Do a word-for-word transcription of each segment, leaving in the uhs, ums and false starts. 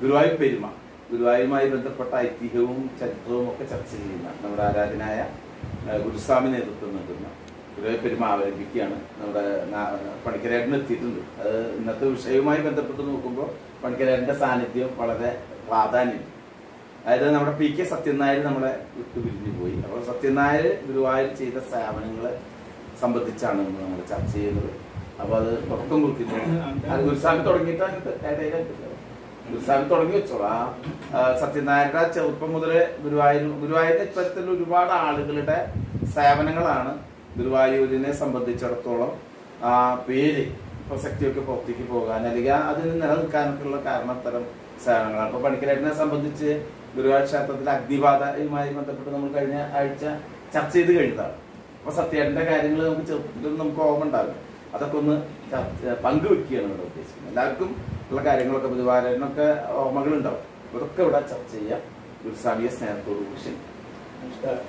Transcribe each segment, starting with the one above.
ഗുരുവായൂർ പെരുമ, ഗുരുവായൂരുമായി ബന്ധപ്പെട്ട ഐതിഹ്യവും ചരിത്രവും ഒക്കെ ചർച്ച ചെയ്യുന്ന നമ്മുടെ ആരാധനായ ഗുരുസ്വാമി നേതൃത്വം നൽകുന്ന ഗുരുവായൂർ പെരുമ അവലംബിക്കുകയാണ്. നമ്മുടെ പണിക്കരേട്ടന് എത്തിയിട്ടുണ്ട്. അത് ഇന്നത്തെ വിഷയവുമായി ബന്ധപ്പെട്ട് നോക്കുമ്പോൾ പണിക്കരേട്ടൻ്റെ സാന്നിധ്യം വളരെ പ്രാധാന്യം. അതായത് നമ്മുടെ പി കെ സത്യനായർ നമ്മളെ വിട്ടു പിരിഞ്ഞു പോയി. അപ്പോൾ സത്യനായർ ഗുരുവായൂർ ചെയ്ത സേവനങ്ങളെ സംബന്ധിച്ചാണ് നമ്മൾ ചർച്ച ചെയ്യുന്നത്. അപ്പോൾ അത് തുടക്കം കുറിക്കുന്നു. അത് ഗുരുസ്വാമി തുടങ്ങിയിട്ടാണ് ഗുരുസ്വാമി തുടങ്ങി വെച്ചോളാം. സത്യനാരായണ ചെറുപ്പം മുതലേ ഗുരുവായൂർ ഗുരുവായൂരിന്റെ ഇത്തരത്തിൽ ഒരുപാട് ആളുകളുടെ സേവനങ്ങളാണ് ഗുരുവായൂരിനെ സംബന്ധിച്ചിടത്തോളം ആ പേര് പ്രസക്തിയൊക്കെ പുറത്തേക്ക് പോകാൻ അല്ലെങ്കിൽ അതിന് നിലനിൽക്കാനൊക്കെയുള്ള കാരണത്തരം സേവനങ്ങളാണ്. അപ്പൊ പണിക്കരേട്ടനെ സംബന്ധിച്ച് ഗുരുവായൂർ ക്ഷേത്രത്തിലെ അഗ്നിബാധയുമായി ബന്ധപ്പെട്ട് നമ്മൾ കഴിഞ്ഞ ആഴ്ച ചർച്ച ചെയ്ത് കഴിഞ്ഞതാണ്. അപ്പൊ സത്യേട്ടന്റെ കാര്യങ്ങൾ നമുക്ക് ചെറുപ്പത്തിലൊന്നും നമുക്ക് ഓർമ്മ ഉണ്ടാവില്ല. അതൊക്കെ ഒന്ന് പങ്കുവെക്കുകയാണ് ഇവിടെ ഉദ്ദേശിക്കുന്നത്. എല്ലാവർക്കും ഉള്ള കാര്യങ്ങളൊക്കെ ഗുരുവായൂരിനൊക്കെ ഓർമ്മകളുണ്ടാവും. ഇതൊക്കെ ഇവിടെ ചർച്ച ചെയ്യാം. ഗുരുസ്വാമിയെ സ്നേഹത്തോടു കൂടി. നമസ്കാരം.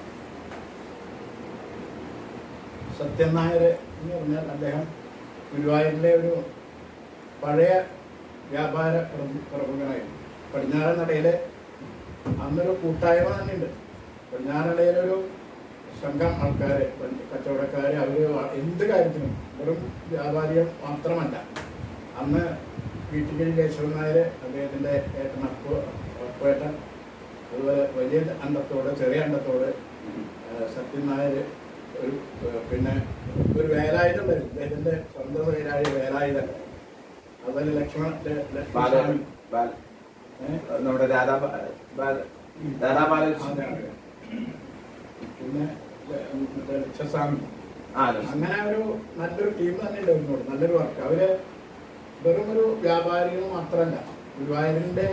സത്യനായർ എന്ന് പറഞ്ഞാൽ അദ്ദേഹം ഗുരുവായൂരിലെ ഒരു പഴയ വ്യാപാര പ്രമുഖനായിരുന്നു. പടിഞ്ഞാറൻ നടയിലെ അന്നൊരു കൂട്ടായ്മ തന്നെയുണ്ട്. പടിഞ്ഞാറൻ നടയിലൊരു സംഘം ആൾക്കാർ, കച്ചവടക്കാർ, അവർ എന്ത് കാര്യത്തിനും വെറും വ്യാപാരികൾ മാത്രമല്ല. അന്ന് വീട്ടിൽ കേശവൻ നായർ, അദ്ദേഹത്തിൻ്റെ ഏട്ടൻ അപ്പു അപ്പുവേട്ടൻ, അതുപോലെ വലിയ അണ്ടത്തോട് ചെറിയ അണ്ടത്തോട് സത്യൻ നായർ, ഒരു പിന്നെ ഒരു വേലായുധണ്ടായിരുന്നു, അദ്ദേഹത്തിൻ്റെ സ്വന്തം പേരായ വേലായുധൻ, അതുപോലെ ലക്ഷ്മണ ലക്ഷ്മണ നമ്മുടെ പിന്നെ ലക്ഷസ്വാമി. അങ്ങനെ ഒരു നല്ലൊരു ടീം തന്നെ ഉണ്ടായിരുന്നു. നല്ലൊരു വർക്ക്. അവര് വെറും ഒരു വ്യാപാരികൾ മാത്രമല്ല, ഗുരുവായൂരിന്റെ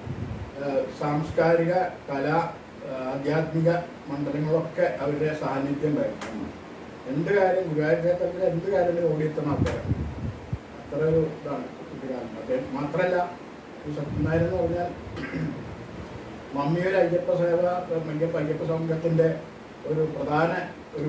സാംസ്കാരിക കല ആധ്യാത്മിക മണ്ഡലങ്ങളൊക്കെ അവരുടെ സാന്നിധ്യം ഉണ്ടായിരുന്നു. എന്ത് കാര്യം ഗുരുവായൂർ ക്ഷേത്രത്തിൽ എന്ത് കാര്യം ഓടിയെത്തുന്ന ആൾക്കാരാണ്. അത്ര ഒരു ഇതാണ് കുട്ടിക്കാലം. അദ്ദേഹം മാത്രമല്ല, ഈ സത്യനായർ എന്ന് പറഞ്ഞാൽ മമ്മിയൊരു അയ്യപ്പ സേവ അയ്യപ്പ അയ്യപ്പ സംഘത്തിന്റെ ഒരു പ്രധാന ഒരു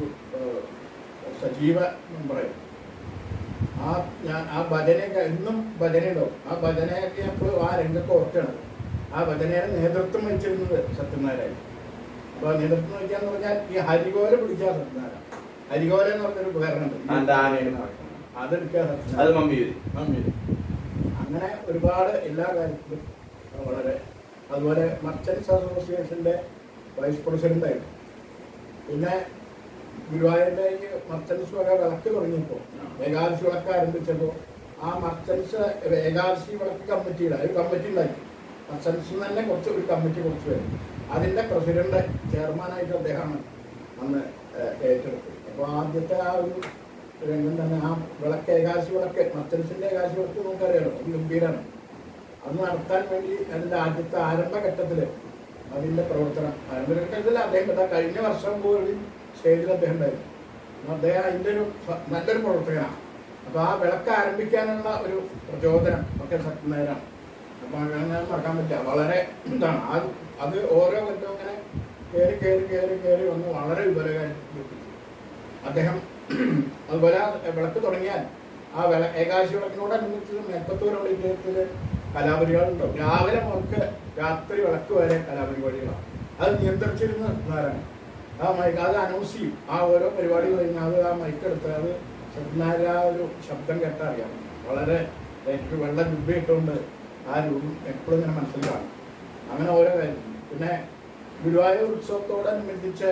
സജീവ മെമ്പറായിരുന്നു. ആ ഞാൻ ആ ഭജനയൊക്കെ ഇന്നും ഭജനയുണ്ടാവും. ആ ഭജനയൊക്കെ എപ്പോഴും ആ രംഗത്ത് ഓർക്കണം. ആ ഭജനയുടെ നേതൃത്വം വഹിച്ചിരുന്നത് സത്യനാരായണൻ. അപ്പൊ നേതൃത്വം വഹിക്കാന്ന് പറഞ്ഞാൽ ഈ ഹരികോല പിടിക്കാൻ സത്യനാരായണൻ. ഹരികോല എന്ന് പറഞ്ഞൊരു ഉപകരണമുണ്ട്, അതെടുക്കാൻ സത്യനാരായണൻ. അങ്ങനെ ഒരുപാട് എല്ലാ കാര്യത്തിലും വളരെ. അതുപോലെ മർച്ചൻസ് അസോസിയേഷന്റെ വൈസ് പ്രസിഡന്റ് ആയിരുന്നു. പിന്നെ ഗുരുവായൂരിന്റെ ഈ മർച്ചൻസ് വക വിളക്ക് തുടങ്ങിയപ്പോൾ, ഏകാദശി വിളക്ക് ആരംഭിച്ചപ്പോൾ ആ മർച്ചൻസ് ഏകാദശി വിളക്ക് കമ്മിറ്റിയുടെ ഒരു കമ്മിറ്റി ഉണ്ടാക്കി. മർച്ചൻസ് തന്നെ കുറച്ച് ഒരു കമ്മിറ്റി കുറച്ച് വരും. അതിന്റെ പ്രസിഡന്റ് ചെയർമാനായിട്ട് അദ്ദേഹമാണ് അന്ന് ഏറ്റെടുത്തത്. അപ്പോൾ ആദ്യത്തെ ആ ഒരു രംഗം തന്നെ ആ വിളക്ക് ഏകാദശി വിളക്ക് മർച്ചൻസിന്റെ ഏകാദശി വിളക്ക് നമുക്കറിയാലോ, അത് ഗംഭീരമാണ്. അത് നടത്താൻ വേണ്ടി അതിന്റെ ആദ്യത്തെ ആരംഭഘട്ടത്തിൽ അതിന്റെ പ്രവർത്തനം ആരംഭഘട്ടത്തിൽ അദ്ദേഹം കഴിഞ്ഞ വർഷം പോലും സ്റ്റേജിൽ അദ്ദേഹം ഉണ്ടായിരുന്നു. അദ്ദേഹം അതിൻ്റെ ഒരു നല്ലൊരു പ്രവർത്തകനാണ്. അപ്പോൾ ആ വിളക്ക് ആരംഭിക്കാനുള്ള ഒരു പ്രചോദനം ഒക്കെ സത്യനാരായണനാണ്. അപ്പോൾ അങ്ങനെ മറക്കാൻ പറ്റില്ല. വളരെ ഇതാണ്. ആ അത് ഓരോ കൊല്ലവും അങ്ങനെ കയറി കയറി കയറി കയറി വന്ന് വളരെ വിപുലകാരി അദ്ദേഹം. അതുപോലെ ആ വിളക്ക് തുടങ്ങിയാൽ ആ വിള ഏകാദശി വിളക്കിനോടനുബന്ധിച്ച് മേൽപ്പത്തൂർ വിളക്കത്തിൽ കലാപരിപാടികളുണ്ടാവും. രാവിലെ മുതൽക്ക് രാത്രി വിളക്ക് വരെ കലാപരിപാടികളാണ്. അത് നിയന്ത്രിച്ചിരുന്ന സത്യനാരായണൻ. ആ മൈക്ക് അത് അനൗൺസ് ചെയ്യും. ആ ഓരോ പരിപാടി കഴിഞ്ഞാൽ അത് ആ മൈക്കെടുത്ത് അത് സത്യനാരായണ ആ ഒരു ശബ്ദം കേട്ടാൽ അറിയാം. വളരെ എനിക്ക് വെള്ള ജുബ്ബ ഇട്ടുകൊണ്ട് ആ രൂപം എപ്പോഴും ഇങ്ങനെ മനസ്സിൽ കാണും. അങ്ങനെ ഓരോ കാര്യം. പിന്നെ ഗുരുവായൂർ ഉത്സവത്തോടനുബന്ധിച്ച്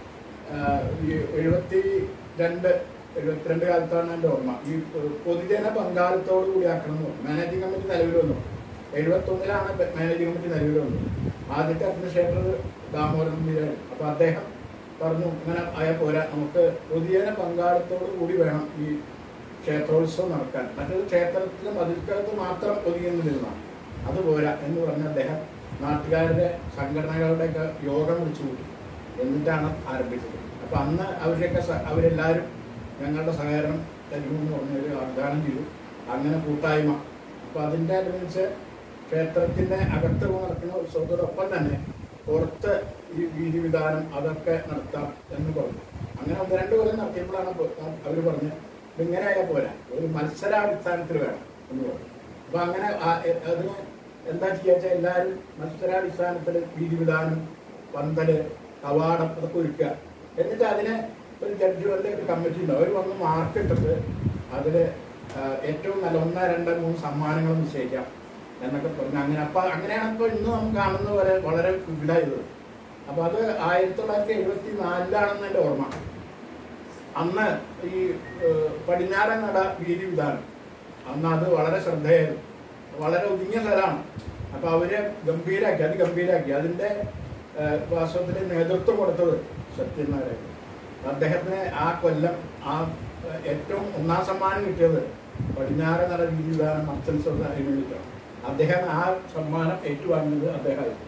എഴുപത്തി രണ്ട് എഴുപത്തിരണ്ട് കാലത്താണ് എൻ്റെ ഓർമ്മ, ഈ പൊതുജന പങ്കാളിത്തോടു കൂടി ആക്കണം എന്ന് പറഞ്ഞു. മാനേജിംഗ് കമ്മിറ്റി നിലവിൽ വന്നു. എഴുപത്തി ഒന്നിലാണ് മാനേജിംഗ് കമ്മിറ്റി നിലവിൽ വന്നത്. ആദ്യത്തെ അഡ്മിനിസ്ട്രേറ്റർ ദാമോദരൻ നമ്പീരായിരുന്നു. അപ്പൊ അദ്ദേഹം പറഞ്ഞു ഇങ്ങനെ ആയാൽ പോരാ, നമുക്ക് പൊതുജന പങ്കാളിത്തോടു കൂടി വേണം ഈ ക്ഷേത്രോത്സവം നടക്കാൻ. മറ്റൊരു ക്ഷേത്രത്തിലും മതിൽക്കകത്ത് മാത്രം ഒതുങ്ങിയിരുന്നതാണ്, അത് പോരാ എന്ന് പറഞ്ഞ അദ്ദേഹം നാട്ടുകാരുടെ സംഘടനകളുടെയൊക്കെ യോഗം വിളിച്ചു കൂട്ടി. എന്നിട്ടാണ് ആരംഭിച്ചത്. അപ്പൊ അന്ന് അവരുടെയൊക്കെ അവരെല്ലാവരും ഞങ്ങളുടെ സഹകരണം തരുമെന്ന് പറഞ്ഞൊരു വാഗ്ദാനം ചെയ്തു. അങ്ങനെ കൂട്ടായ്മ. അപ്പൊ അതിൻ്റെ അനുസരിച്ച് ക്ഷേത്രത്തിന്റെ അകത്ത് നടക്കുന്ന ഉത്സവത്തോടൊപ്പം തന്നെ പുറത്ത് ഈ വീതി വിധാനം അതൊക്കെ നടത്താം എന്ന് പറഞ്ഞു. അങ്ങനെ ഒന്ന് രണ്ട് കൊല്ലം നടത്തിയപ്പോഴാണ് അവർ പറഞ്ഞ് ഇങ്ങനെ ആയാൽ പോരാ, ഒരു മത്സരാടിസ്ഥാനത്തിൽ വേണം എന്ന് പറഞ്ഞു. അപ്പൊ അങ്ങനെ അതിന് എന്താ ചെയ്യുക വെച്ചാൽ എല്ലാവരും മത്സരാടിസ്ഥാനത്തിൽ വീതി വിടാനും പന്തല് കവാടം അതൊക്കെ ഒരുക്കുക. എന്നിട്ട് അതിനെ ഒരു ജഡ്ജികളുടെ ഒരു കമ്മിറ്റി ഉണ്ട്, അവർ വന്ന് മാർക്ക് ഇട്ടിട്ട് അതിൽ ഏറ്റവും നല്ല ഒന്ന് രണ്ട് മൂന്ന് സമ്മാനങ്ങൾ നിശ്ചയിക്കാം എന്നൊക്കെ പറഞ്ഞു. അങ്ങനെ അപ്പം അങ്ങനെയാണ് ഇപ്പോൾ ഇന്ന് നമുക്ക് കാണുന്ന പോലെ വളരെ വിപുലമായത്. അപ്പോൾ അത് ആയിരത്തി തൊള്ളായിരത്തി എഴുപത്തി നാലിലാണെന്ന് എൻ്റെ ഓർമ്മ. അന്ന് ഈ പടിഞ്ഞാറൻ നട വീതി വിധാനം അന്ന് അത് വളരെ ശ്രദ്ധേയമായിരുന്നു, വളരെ ഒതുങ്ങിയ സ്ഥലമാണ്. അപ്പോൾ അവര് ഗംഭീരാക്കി, അത് ഗംഭീരാക്കി. അതിൻ്റെ വാസ്തവത്തിൽ നേതൃത്വം കൊടുത്തത് സത്യനാരായണൻ. അദ്ദേഹത്തിന് ആ കൊല്ലം ആ ഏറ്റവും ഒന്നാം സമ്മാനം കിട്ടിയത് പടിഞ്ഞാറൻ നട വീതി വിധാനം മർച്ചൻസ് ഓഫ് ദ വേണ്ടിയിട്ടാണ്. അദ്ദേഹം ആ സമ്മാനം ഏറ്റുവാങ്ങിയത് അദ്ദേഹമായിരുന്നു.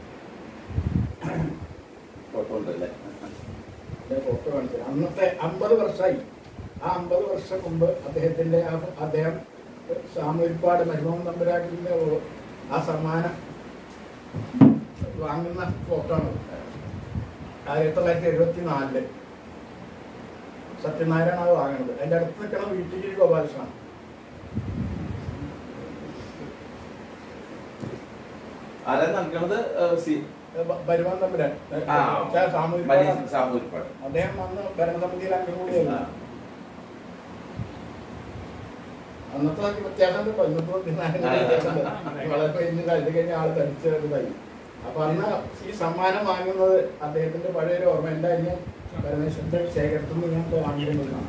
ഫോട്ടോ ഉണ്ടല്ലേ, ഫോട്ടോ കാണിച്ചത്. അന്നത്തെ അമ്പത് വർഷമായി. ആ അമ്പത് വർഷം മുമ്പ് അദ്ദേഹത്തിന്റെ അദ്ദേഹം സാമൂരിപ്പാട് മരുമോഹൻ തമ്പുരാട്ടിന്റെ ആ സമ്മാനം വാങ്ങുന്ന ഫോട്ടോ ആണ്. ആയിരത്തി തൊള്ളായിരത്തി എഴുപത്തി നാലില് സത്യനാരായണ അത് വാങ്ങുന്നത്. അതിന്റെ അടുത്ത് നിൽക്കുന്ന വീട്ടിൽ ഗോപാലകൃഷ്ണനാണ്. ആരാ നൽകണത്? മരുമോഹൻ തമ്പുരാൻ സാമൂരിപ്പാട്. അദ്ദേഹം അന്ന് ഭരണസമിതിയിൽ അംഗം കൂടിയായിരുന്നു. അന്നത്തെ വ്യത്യാസം വളരെ ഇത് കഴിഞ്ഞ ആള് ധരിച്ചതായി. അപ്പൊ അന്ന് ഈ സമ്മാനം വാങ്ങുന്നത് അദ്ദേഹത്തിന്റെ പഴയൊരു ഓർമ്മ. എന്തായാലും പരമേശ്വരന്റെ ശേഖരത്തിൽ നിന്ന് ഞാൻ വാങ്ങിയിരുന്നതാണ്.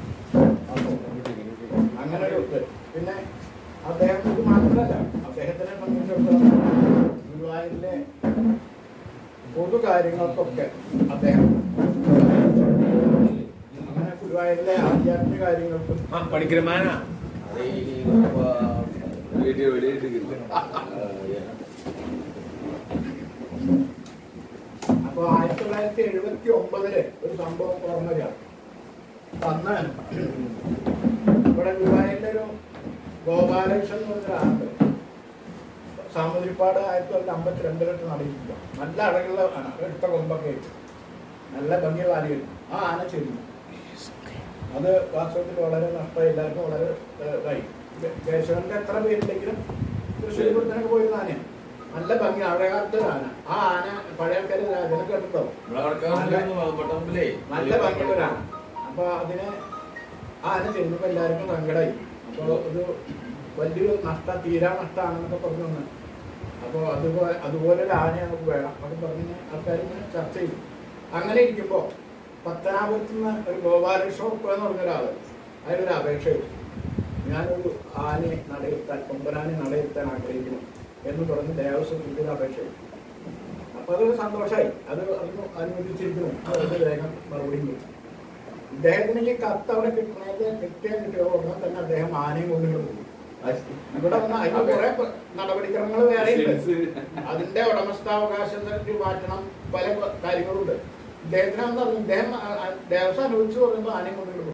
അങ്ങനെ ഒരു ഇത്. പിന്നെ അദ്ദേഹത്തിന് മാത്രമല്ല, അദ്ദേഹത്തിനെ സംബന്ധിച്ചിടത്തോളം ഗുരുവായൂരിലെ പൊതു കാര്യങ്ങൾക്കൊക്കെ അദ്ദേഹം അങ്ങനെ ഗുരുവായൂരിലെ ആധ്യാത്മിക കാര്യങ്ങൾക്കും പഠിക്കരുമാനാ വീഡിയോ വീഡിയോ അപ്പൊ ആയിരത്തി തൊള്ളായിരത്തി എഴുപത്തി ഒമ്പതില് ഒരു സംഭവം ഓർമ്മ വരികയാണ്. അന്ന് ഇവിടെ ഗുരുവായൂരിന്റെ ഒരു ഗോപാലകൃഷ്ണൻ എന്ന് പറഞ്ഞൊരാളുണ്ട്. സാമൂതിരിപ്പാട് ആയിരത്തി തൊള്ളായിരത്തി അമ്പത്തിരണ്ടിലോട്ട് നടയിക്കുക. നല്ല അഴകുള്ള ആന, എടുത്ത കൊമ്പൊക്കെ ആയിട്ട് നല്ല ഭംഗിയുള്ള ആനയായിരുന്നു. ആ ആന ചെല്ലുന്നു. അത് വാസ്തവത്തിൽ വളരെ നഷ്ടമായി, എല്ലാവർക്കും വളരെ ഇതായി. കേശവന്റെ എത്ര പേരുണ്ടെങ്കിലും തൃശ്ശൂർ പൂരത്തിനൊക്കെ പോയിരുന്ന ആനയാണ്. നല്ല ഭംഗി, അവിടെ കാലത്ത് ആന. ആ ആന പഴയ ആൾക്കാർ അതിനെ കേട്ടിട്ടുണ്ടാവും. നല്ല ഭംഗിയുള്ള ഒരു ആന. അപ്പൊ അതിന് ആ ആന ചെല്ലുമ്പോ എല്ലാവർക്കും സങ്കടമായി. അപ്പൊ ഒരു വലിയൊരു നഷ്ടം, തീരാ നഷ്ടമാണെന്നൊക്കെ പറഞ്ഞു വന്ന്. അപ്പോൾ അതുപോലെ അതുപോലെ ഒരു ആന നമുക്ക് വേണം അതൊക്കെ പറഞ്ഞ് ആൾക്കാർ ഇങ്ങനെ ചർച്ച ചെയ്തു. അങ്ങനെ ഇരിക്കുമ്പോ പത്തനാപുരത്ത് നിന്ന് ഒരു ഗോപാലകൃഷ്ണ എന്ന് പറഞ്ഞൊരാള് അതിലൊരു അപേക്ഷ ചെയ്തു. ഞാനൊരു ആനയെ നടയിരുത്താൻ, കൊമ്പനാനെ നടയിരുത്താൻ ആഗ്രഹിക്കുന്നു എന്ന് പറഞ്ഞ് ദേവസ്വത്തിൽ ഒരു അപേക്ഷ ചെയ്തു. അപ്പൊ അതൊരു സന്തോഷമായി. അത് അന്ന് അനുവദിച്ചിരിക്കുന്നു. അതിന്റെ വേഗം മറുപടിയും കിട്ടും. ഇദ്ദേഹത്തിന് ഈ കത്ത് അവിടെ കിട്ടുന്നത് കിട്ടിയാൽ കിട്ടിയോ ഉടനെ തന്നെ അദ്ദേഹം ആനയും കൊണ്ടുകൊണ്ട് പോകും. ഇവിടെ വന്ന അതിന് കുറെ നടപടിക്രമങ്ങൾ വേറെയുണ്ട്. അതിന്റെ ഉടമസ്ഥാവകാശം മാറ്റണം, പല കാര്യങ്ങളുണ്ട്. ഇദ്ദേഹത്തിന് എന്താ ഇദ്ദേഹം ദേവസ്വം അനുവദിച്ചു പറയുമ്പോൾ ആനയും കൊണ്ടുകൊണ്ട്